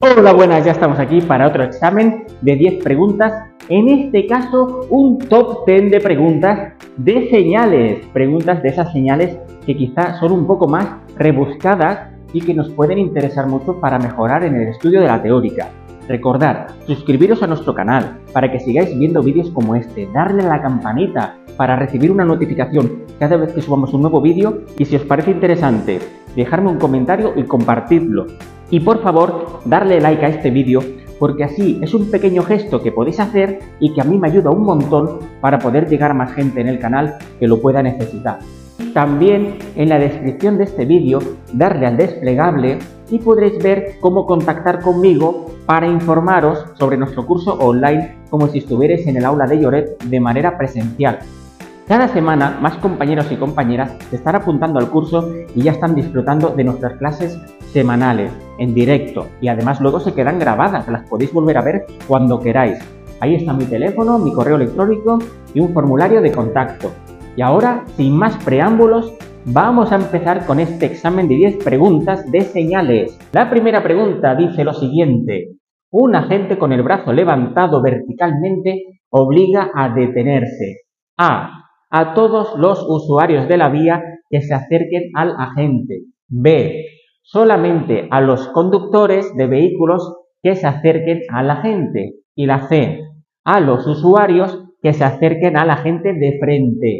Hola, buenas, ya estamos aquí para otro examen de 10 preguntas. En este caso, un top 10 de preguntas de señales. Preguntas de esas señales que quizá son un poco más rebuscadas y que nos pueden interesar mucho para mejorar en el estudio de la teórica. Recordad, suscribiros a nuestro canal para que sigáis viendo vídeos como este, darle a la campanita para recibir una notificación cada vez que subamos un nuevo vídeo y si os parece interesante, dejarme un comentario y compartidlo. Y por favor, darle like a este vídeo porque así es un pequeño gesto que podéis hacer y que a mí me ayuda un montón para poder llegar a más gente en el canal que lo pueda necesitar. También en la descripción de este vídeo darle al desplegable y podréis ver cómo contactar conmigo para informaros sobre nuestro curso online como si estuvierais en el aula de Lloret de manera presencial. Cada semana más compañeros y compañeras se están apuntando al curso y ya están disfrutando de nuestras clases semanales, en directo, y además luego se quedan grabadas, las podéis volver a ver cuando queráis. Ahí está mi teléfono, mi correo electrónico y un formulario de contacto. Y ahora, sin más preámbulos, vamos a empezar con este examen de 10 preguntas de señales. La primera pregunta dice lo siguiente: un agente con el brazo levantado verticalmente obliga a detenerse a todos los usuarios de la vía que se acerquen al agente. B. Solamente a los conductores de vehículos que se acerquen al agente. Y la C. A los usuarios que se acerquen al agente de frente.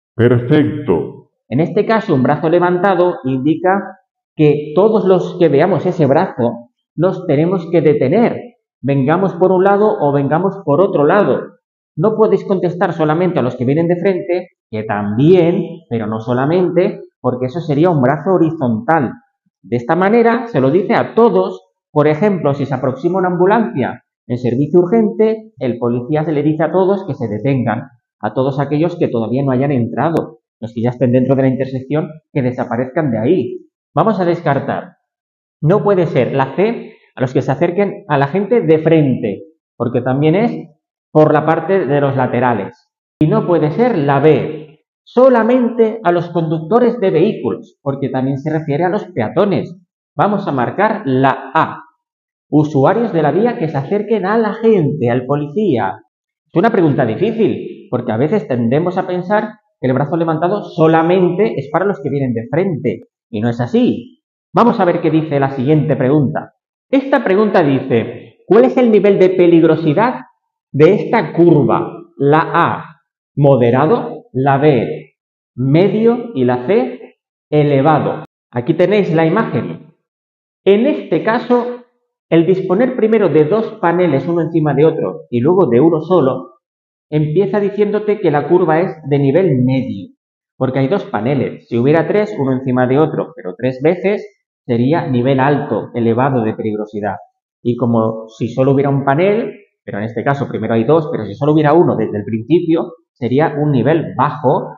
Perfecto. En este caso, un brazo levantado indica que todos los que veamos ese brazo nos tenemos que detener, vengamos por un lado o vengamos por otro lado. No podéis contestar solamente a los que vienen de frente, que también, pero no solamente, porque eso sería un brazo horizontal. De esta manera se lo dice a todos. Por ejemplo, si se aproxima una ambulancia en servicio urgente, el policía se le dice a todos que se detengan, a todos aquellos que todavía no hayan entrado, los que ya estén dentro de la intersección, que desaparezcan de ahí. Vamos a descartar. No puede ser la C, a los que se acerquen a la gente de frente, porque también es por la parte de los laterales. Y no puede ser la B, solamente a los conductores de vehículos, porque también se refiere a los peatones. Vamos a marcar la A, usuarios de la vía que se acerquen a la gente, al policía. Es una pregunta difícil, porque a veces tendemos a pensar que el brazo levantado solamente es para los que vienen de frente, y no es así. Vamos a ver qué dice la siguiente pregunta. Esta pregunta dice: ¿cuál es el nivel de peligrosidad de esta curva? La A, moderado; la B, medio; y la C, elevado. Aquí tenéis la imagen. En este caso, el disponer primero de dos paneles uno encima de otro y luego de uno solo, empieza diciéndote que la curva es de nivel medio, porque hay dos paneles. Si hubiera tres, uno encima de otro, pero tres veces, sería nivel alto, elevado de peligrosidad. Y como si solo hubiera un panel, pero en este caso primero hay dos, pero si solo hubiera uno desde el principio, sería un nivel bajo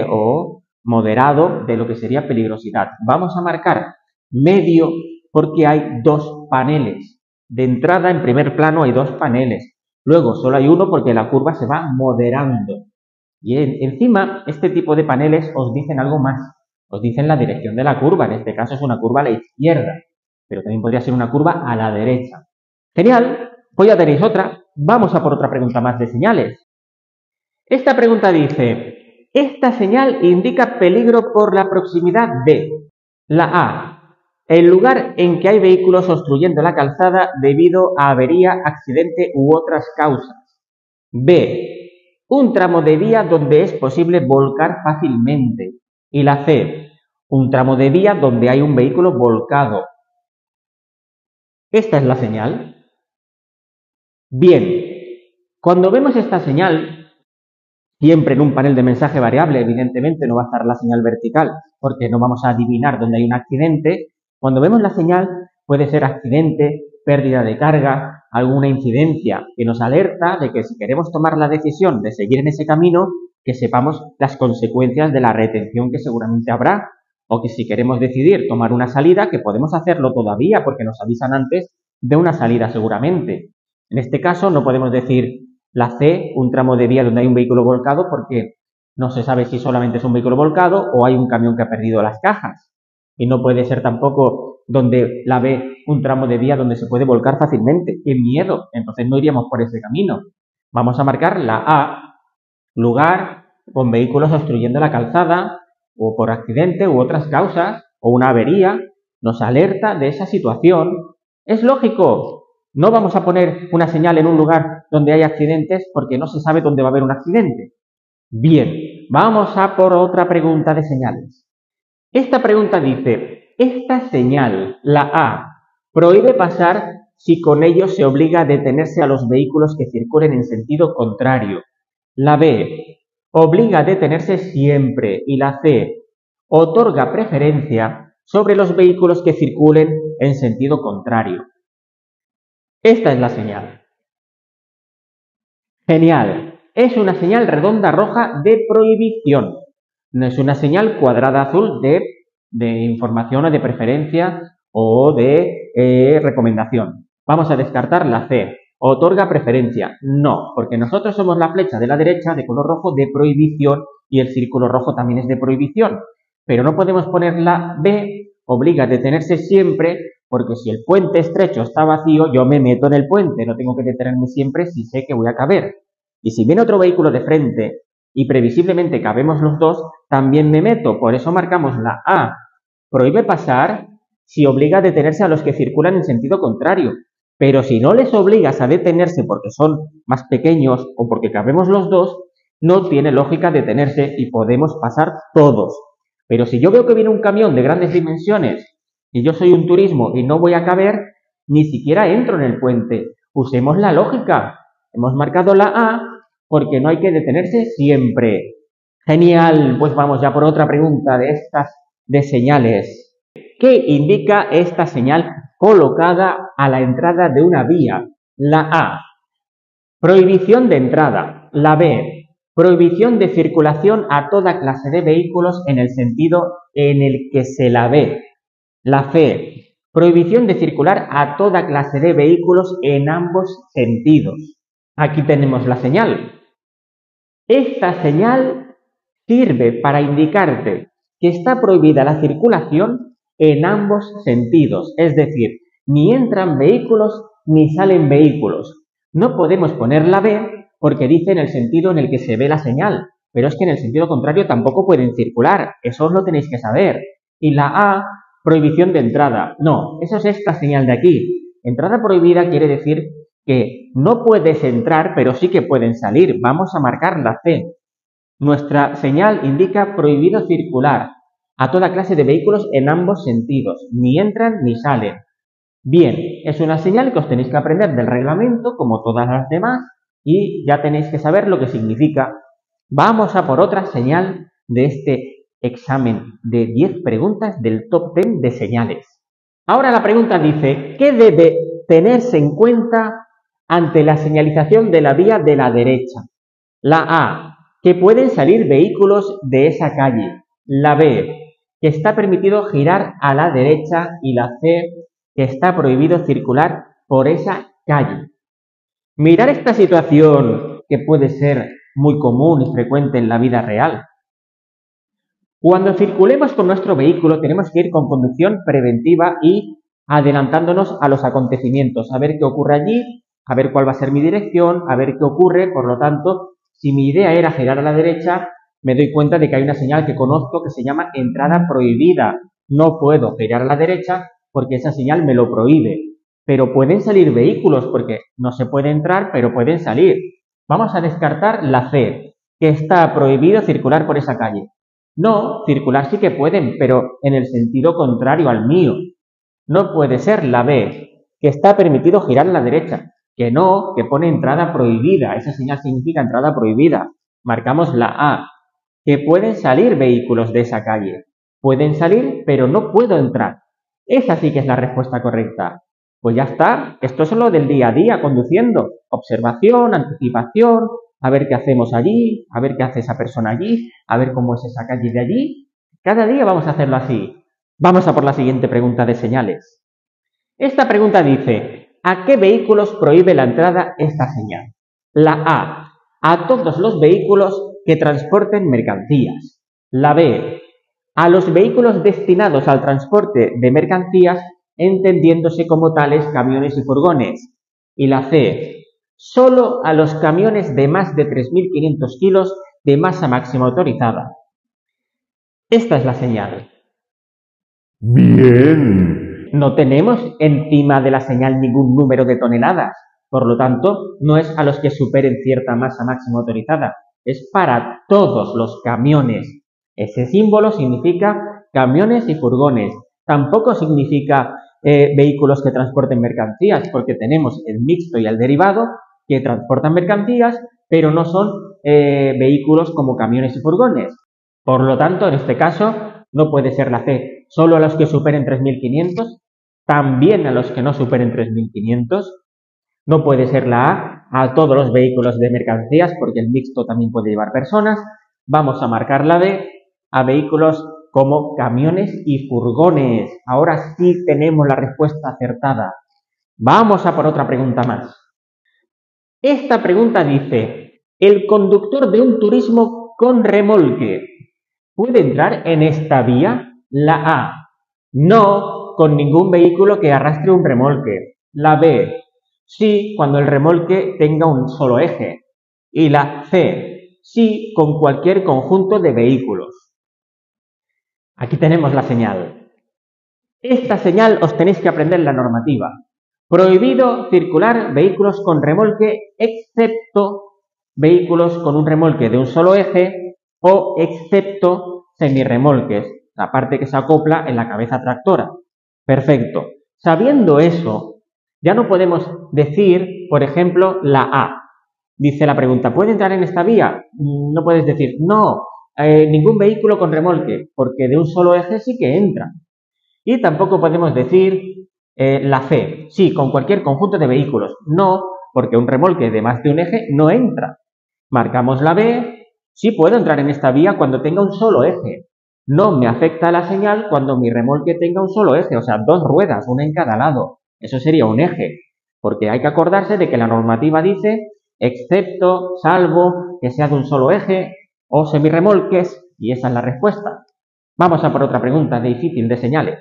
o moderado de lo que sería peligrosidad. Vamos a marcar medio porque hay dos paneles. De entrada, en primer plano, hay dos paneles. Luego, solo hay uno porque la curva se va moderando. Y encima, este tipo de paneles os dicen algo más. Os dicen la dirección de la curva. En este caso es una curva a la izquierda, pero también podría ser una curva a la derecha. Genial, pues ya tenéis otra. Vamos a por otra pregunta más de señales. Esta pregunta dice: esta señal indica peligro por la proximidad de la A, el lugar en que hay vehículos obstruyendo la calzada debido a avería, accidente u otras causas. B, un tramo de vía donde es posible volcar fácilmente. Y la C, un tramo de vía donde hay un vehículo volcado. Esta es la señal. Bien, cuando vemos esta señal, siempre en un panel de mensaje variable, evidentemente no va a estar la señal vertical, porque no vamos a adivinar dónde hay un accidente. Cuando vemos la señal, puede ser accidente, pérdida de carga, alguna incidencia que nos alerta de que si queremos tomar la decisión de seguir en ese camino, que sepamos las consecuencias de la retención que seguramente habrá, o que si queremos decidir tomar una salida, que podemos hacerlo todavía porque nos avisan antes de una salida seguramente. En este caso no podemos decir la C, un tramo de vía donde hay un vehículo volcado, porque no se sabe si solamente es un vehículo volcado o hay un camión que ha perdido las cajas. Y no puede ser tampoco donde la B, un tramo de vía donde se puede volcar fácilmente. ¡Qué miedo! Entonces no iríamos por ese camino. Vamos a marcar la A, lugar con vehículos obstruyendo la calzada, o por accidente u otras causas, o una avería, nos alerta de esa situación. Es lógico. No vamos a poner una señal en un lugar donde hay accidentes porque no se sabe dónde va a haber un accidente. Bien, vamos a por otra pregunta de señales. Esta pregunta dice, esta señal, la A, prohíbe pasar si con ello se obliga a detenerse a los vehículos que circulen en sentido contrario. La B, obliga a detenerse siempre. Y la C, otorga preferencia sobre los vehículos que circulen en sentido contrario. Esta es la señal. Genial. Es una señal redonda roja de prohibición. No es una señal cuadrada azul de información o de preferencia o de recomendación. Vamos a descartar la C. ¿Otorga preferencia? No, porque nosotros somos la flecha de la derecha de color rojo de prohibición y el círculo rojo también es de prohibición. Pero no podemos poner la B, obliga a detenerse siempre, porque si el puente estrecho está vacío, yo me meto en el puente, no tengo que detenerme siempre si sé que voy a caber. Y si viene otro vehículo de frente y previsiblemente cabemos los dos, también me meto. Por eso marcamos la A. Prohíbe pasar si obliga a detenerse a los que circulan en sentido contrario. Pero si no les obligas a detenerse porque son más pequeños o porque cabemos los dos, no tiene lógica detenerse y podemos pasar todos. Pero si yo veo que viene un camión de grandes dimensiones y yo soy un turismo y no voy a caber, ni siquiera entro en el puente. Usemos la lógica. Hemos marcado la A porque no hay que detenerse siempre. Genial, pues vamos ya por otra pregunta de estas de señales. ¿Qué indica esta señal colocada a la entrada de una vía? La A, prohibición de entrada. La B, prohibición de circulación a toda clase de vehículos en el sentido en el que se la ve. La C, prohibición de circular a toda clase de vehículos en ambos sentidos. Aquí tenemos la señal. Esta señal sirve para indicarte que está prohibida la circulación en ambos sentidos, es decir, ni entran vehículos ni salen vehículos. No podemos poner la B porque dice en el sentido en el que se ve la señal, pero es que en el sentido contrario tampoco pueden circular, eso os lo tenéis que saber. Y la A, prohibición de entrada. No, eso es esta señal de aquí. Entrada prohibida quiere decir que no puedes entrar, pero sí que pueden salir. Vamos a marcar la C. Nuestra señal indica prohibido circular a toda clase de vehículos en ambos sentidos, ni entran ni salen. Bien, es una señal que os tenéis que aprender del reglamento, como todas las demás, y ya tenéis que saber lo que significa. Vamos a por otra señal de este examen de 10 preguntas del top 10 de señales. Ahora la pregunta dice, ¿qué debe tenerse en cuenta ante la señalización de la vía de la derecha? La A, que pueden salir vehículos de esa calle. La B, que está permitido girar a la derecha. Y la C, que está prohibido circular por esa calle. Mirar esta situación que puede ser muy común y frecuente en la vida real. Cuando circulemos con nuestro vehículo tenemos que ir con conducción preventiva y adelantándonos a los acontecimientos, a ver qué ocurre allí, a ver cuál va a ser mi dirección, a ver qué ocurre. Por lo tanto, si mi idea era girar a la derecha, me doy cuenta de que hay una señal que conozco que se llama entrada prohibida. No puedo girar a la derecha porque esa señal me lo prohíbe. Pero pueden salir vehículos porque no se puede entrar, pero pueden salir. Vamos a descartar la C, que está prohibido circular por esa calle. No, circular sí que pueden, pero en el sentido contrario al mío. No puede ser la B, que está permitido girar a la derecha. Que no, que pone entrada prohibida. Esa señal significa entrada prohibida. Marcamos la A, que pueden salir vehículos de esa calle. Pueden salir, pero no puedo entrar. Esa sí que es la respuesta correcta. Pues ya está. Esto es lo del día a día conduciendo. Observación, anticipación, a ver qué hacemos allí, a ver qué hace esa persona allí, a ver cómo es esa calle de allí. Cada día vamos a hacerlo así. Vamos a por la siguiente pregunta de señales. Esta pregunta dice, ¿a qué vehículos prohíbe la entrada esta señal? La A todos los vehículos que transporten mercancías. La B, a los vehículos destinados al transporte de mercancías entendiéndose como tales camiones y furgones. Y la C, solo a los camiones de más de 3.500 kilos de masa máxima autorizada. Esta es la señal. Bien. No tenemos encima de la señal ningún número de toneladas. Por lo tanto, no es a los que superen cierta masa máxima autorizada. Es para todos los camiones. Ese símbolo significa camiones y furgones. Tampoco significa vehículos que transporten mercancías, porque tenemos el mixto y el derivado que transportan mercancías, pero no son vehículos como camiones y furgones. Por lo tanto, en este caso, no puede ser la C. Solo a los que superen 3.500, también a los que no superen 3.500. No puede ser la A todos los vehículos de mercancías, porque el mixto también puede llevar personas. Vamos a marcar la D a vehículos como camiones y furgones. Ahora sí tenemos la respuesta acertada. Vamos a por otra pregunta más. Esta pregunta dice, ¿el conductor de un turismo con remolque puede entrar en esta vía? La A, no con ningún vehículo que arrastre un remolque. La B, sí cuando el remolque tenga un solo eje. Y la C, sí con cualquier conjunto de vehículos. Aquí tenemos la señal. Esta señal os tenéis que aprender la normativa. Prohibido circular vehículos con remolque excepto vehículos con un remolque de un solo eje o excepto semirremolques, la parte que se acopla en la cabeza tractora. Perfecto. Sabiendo eso, ya no podemos decir, por ejemplo, la A. Dice la pregunta, ¿puede entrar en esta vía? No puedes decir, no, ningún vehículo con remolque, porque de un solo eje sí que entra. Y tampoco podemos decir la C, sí, con cualquier conjunto de vehículos. No, porque un remolque de más de un eje no entra. Marcamos la B, sí puedo entrar en esta vía cuando tenga un solo eje. No me afecta la señal cuando mi remolque tenga un solo eje, o sea, dos ruedas, una en cada lado. Eso sería un eje, porque hay que acordarse de que la normativa dice excepto, salvo, que sea de un solo eje o semirremolques, y esa es la respuesta. Vamos a por otra pregunta difícil de señales.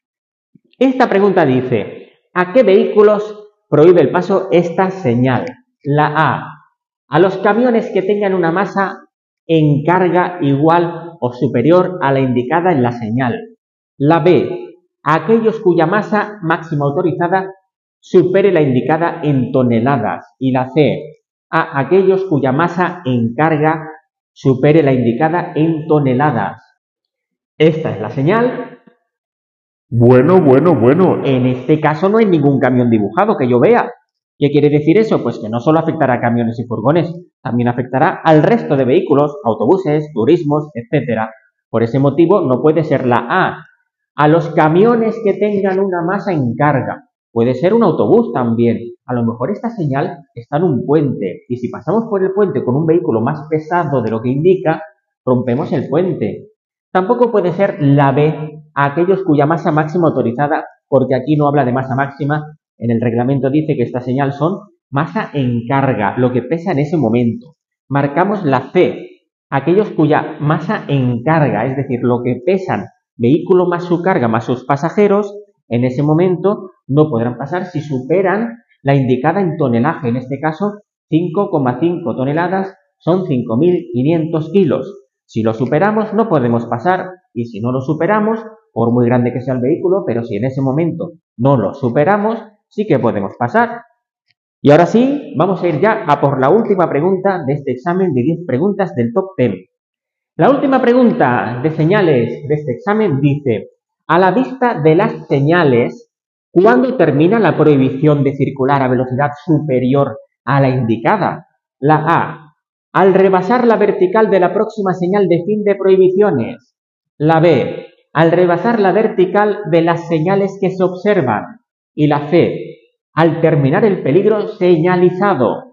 Esta pregunta dice, ¿a qué vehículos prohíbe el paso esta señal? La A los camiones que tengan una masa en carga igual o superior a la indicada en la señal. La B, a aquellos cuya masa máxima autorizada supere la indicada en toneladas. Y la C, a aquellos cuya masa en carga supere la indicada en toneladas. Esta es la señal. Bueno. En este caso no hay ningún camión dibujado que yo vea. ¿Qué quiere decir eso? Pues que no solo afectará a camiones y furgones, también afectará al resto de vehículos, autobuses, turismos, etc. Por ese motivo no puede ser la A. A los camiones que tengan una masa en carga. Puede ser un autobús también. A lo mejor esta señal está en un puente y si pasamos por el puente con un vehículo más pesado de lo que indica, rompemos el puente. Tampoco puede ser la B a aquellos cuya masa máxima autorizada, porque aquí no habla de masa máxima, en el reglamento dice que esta señal son masa en carga, lo que pesa en ese momento. Marcamos la C, aquellos cuya masa en carga, es decir, lo que pesan vehículo más su carga más sus pasajeros, en ese momento no podrán pasar si superan la indicada en tonelaje, en este caso 5,5 toneladas son 5.500 kilos. Si lo superamos no podemos pasar y si no lo superamos, por muy grande que sea el vehículo, pero si en ese momento no lo superamos, sí que podemos pasar. Y ahora sí, vamos a ir ya a por la última pregunta de este examen de 10 preguntas del Top 10. La última pregunta de señales de este examen dice, a la vista de las señales, ¿cuándo termina la prohibición de circular a velocidad superior a la indicada? La A, al rebasar la vertical de la próxima señal de fin de prohibiciones. La B, al rebasar la vertical de las señales que se observan. Y la C, al terminar el peligro señalizado.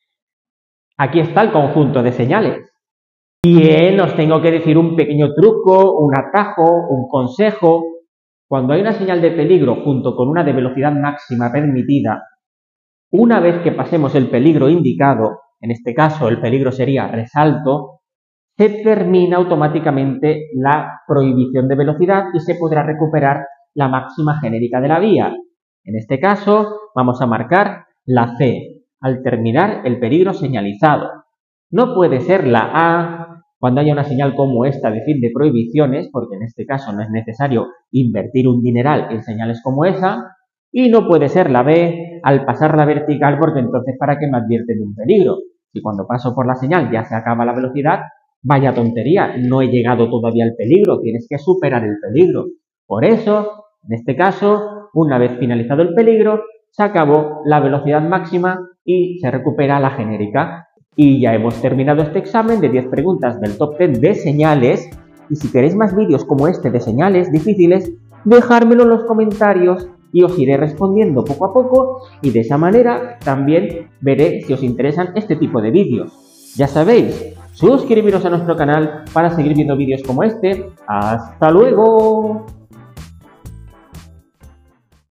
Aquí está el conjunto de señales. Bien, os tengo que decir un pequeño truco, un atajo, un consejo. Cuando hay una señal de peligro junto con una de velocidad máxima permitida, una vez que pasemos el peligro indicado, en este caso el peligro sería resalto, se termina automáticamente la prohibición de velocidad y se podrá recuperar la máxima genérica de la vía. En este caso, vamos a marcar la C, al terminar el peligro señalizado. No puede ser la A cuando haya una señal como esta de fin de prohibiciones, porque en este caso no es necesario invertir un dineral en señales como esa, y no puede ser la B al pasar la vertical, porque entonces ¿para qué me advierten de un peligro? Si cuando paso por la señal ya se acaba la velocidad, vaya tontería, no he llegado todavía al peligro, tienes que superar el peligro. Por eso, en este caso, una vez finalizado el peligro, se acabó la velocidad máxima y se recupera la genérica. Y ya hemos terminado este examen de 10 preguntas del top 10 de señales. Y si queréis más vídeos como este de señales difíciles, dejármelo en los comentarios y os iré respondiendo poco a poco, y de esa manera también veré si os interesan este tipo de vídeos. Ya sabéis, suscribiros a nuestro canal para seguir viendo vídeos como este. ¡Hasta luego!